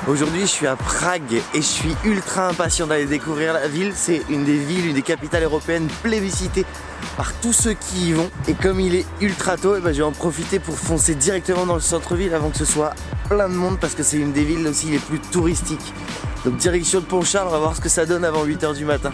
Aujourd'hui je suis à Prague et je suis ultra impatient d'aller découvrir la ville. C'est une des villes, une des capitales européennes plébiscitées par tous ceux qui y vont. Et comme il est ultra tôt, je vais en profiter pour foncer directement dans le centre-ville avant que ce soit plein de monde, parce que c'est une des villes aussi les plus touristiques. Donc direction de Pont-Charles, on va voir ce que ça donne avant 8 h du matin.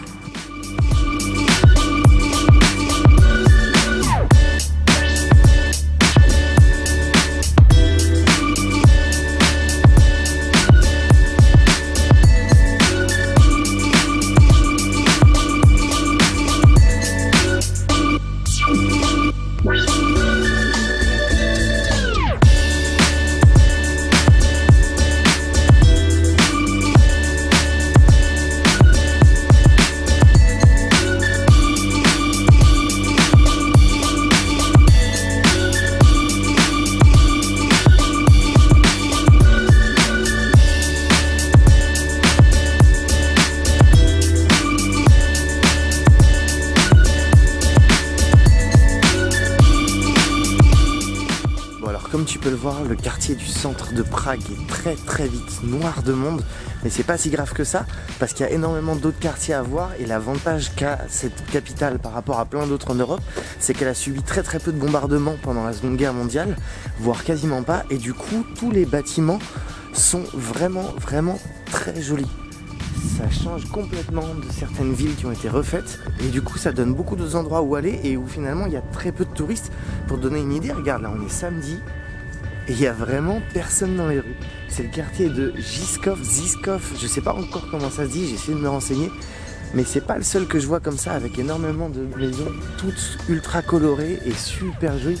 Comme tu peux le voir, le quartier du centre de Prague est très vite noir de monde, mais c'est pas si grave que ça parce qu'il y a énormément d'autres quartiers à voir. Et l'avantage qu'a cette capitale par rapport à plein d'autres en Europe, c'est qu'elle a subi très peu de bombardements pendant la Seconde Guerre mondiale, voire quasiment pas, et du coup tous les bâtiments sont vraiment très jolis. Ça change complètement de certaines villes qui ont été refaites, et du coup ça donne beaucoup d'endroits où aller et où finalement il y a très peu de touristes. Pour te donner une idée, regarde, là on est samedi et il n'y a vraiment personne dans les rues. C'est le quartier de Žižkov, je sais pas encore comment ça se dit, j'ai essayé de me renseigner, mais c'est pas le seul que je vois comme ça, avec énormément de maisons toutes ultra colorées et super jolies.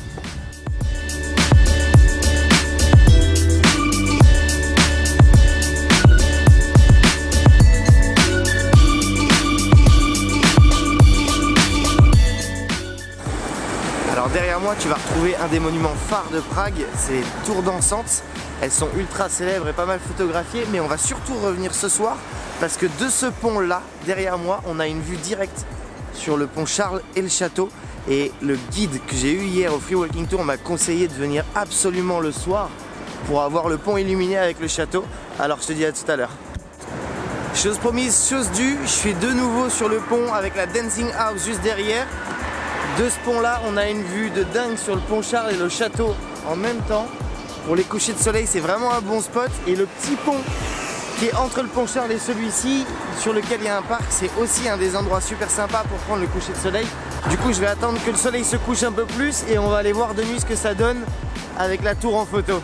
Alors derrière moi tu vas retrouver un des monuments phares de Prague, c'est les tours dansantes. Elles sont ultra célèbres et pas mal photographiées, mais on va surtout revenir ce soir parce que de ce pont là, derrière moi, on a une vue directe sur le pont Charles et le château. Et le guide que j'ai eu hier au Free Walking Tour m'a conseillé de venir absolument le soir pour avoir le pont illuminé avec le château. Alors je te dis à tout à l'heure. Chose promise, chose due, je suis de nouveau sur le pont avec la Dancing House juste derrière. De ce pont là, on a une vue de dingue sur le pont Charles et le château en même temps. Pour les couchers de soleil, c'est vraiment un bon spot. Et le petit pont qui est entre le pont Charles et celui-ci, sur lequel il y a un parc, c'est aussi un des endroits super sympas pour prendre le coucher de soleil. Du coup, je vais attendre que le soleil se couche un peu plus et on va aller voir de nuit ce que ça donne avec la tour en photo.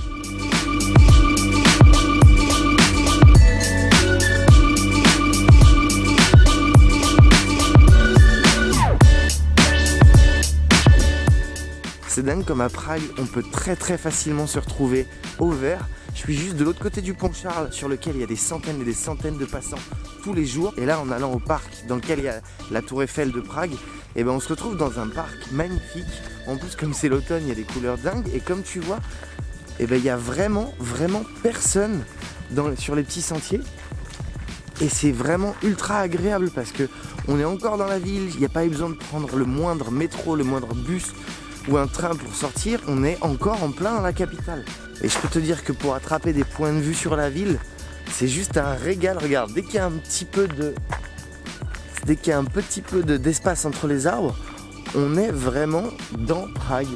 C'est dingue comme à Prague, on peut très facilement se retrouver au vert. Je suis juste de l'autre côté du pont Charles, sur lequel il y a des centaines et des centaines de passants tous les jours. Et là, en allant au parc dans lequel il y a la tour Eiffel de Prague, et on se retrouve dans un parc magnifique. En plus, comme c'est l'automne, il y a des couleurs dingues. Et comme tu vois, il y a vraiment personne sur les petits sentiers. Et c'est vraiment ultra agréable parce que on est encore dans la ville. Il n'y a pas eu besoin de prendre le moindre métro, le moindre bus ou un train pour sortir, on est encore en plein dans la capitale. Et je peux te dire que pour attraper des points de vue sur la ville, c'est juste un régal. Regarde, dès qu'il y a un petit peu d'espace entre les arbres, on est vraiment dans Prague.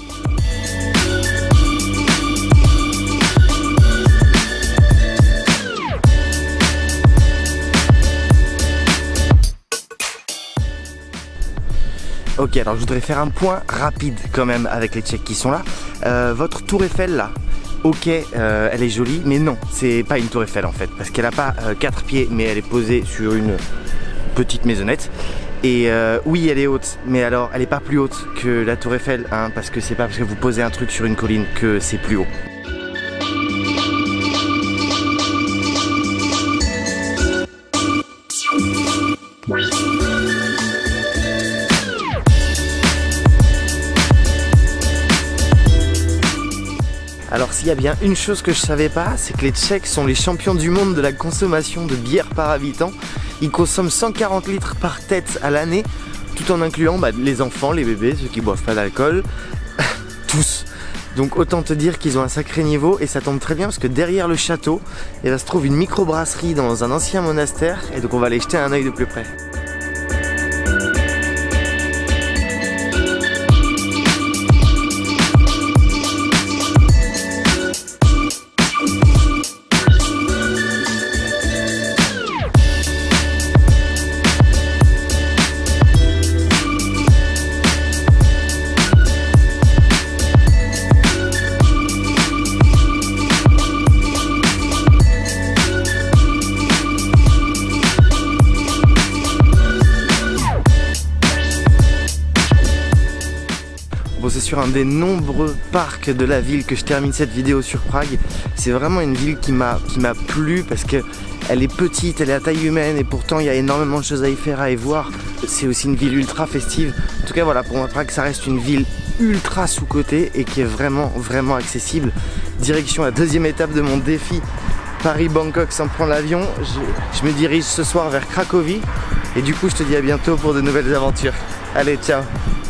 Ok, alors je voudrais faire un point rapide quand même avec les Tchèques qui sont là. Votre tour Eiffel là, ok, elle est jolie, mais non, c'est pas une tour Eiffel en fait, parce qu'elle a pas 4 pieds, mais elle est posée sur une petite maisonnette. Et oui, elle est haute, mais alors elle est pas plus haute que la tour Eiffel, hein, parce que c'est pas parce que vous posez un truc sur une colline que c'est plus haut. Alors s'il y a bien une chose que je savais pas, c'est que les Tchèques sont les champions du monde de la consommation de bière par habitant. Ils consomment 140 litres par tête à l'année, tout en incluant les enfants, les bébés, ceux qui boivent pas d'alcool, tous. Donc autant te dire qu'ils ont un sacré niveau et ça tombe très bien parce que derrière le château, se trouve une microbrasserie dans un ancien monastère et donc on va aller jeter un œil de plus près. Bon, c'est sur un des nombreux parcs de la ville que je termine cette vidéo sur Prague. C'est vraiment une ville qui m'a plu parce que elle est petite, elle est à taille humaine et pourtant il y a énormément de choses à y faire, à y voir. C'est aussi une ville ultra festive. En tout cas voilà, pour moi Prague ça reste une ville ultra sous-cotée et qui est vraiment accessible. Direction la deuxième étape de mon défi Paris-Bangkok sans prendre l'avion. Je me dirige ce soir vers Cracovie et du coup je te dis à bientôt pour de nouvelles aventures. Allez, ciao!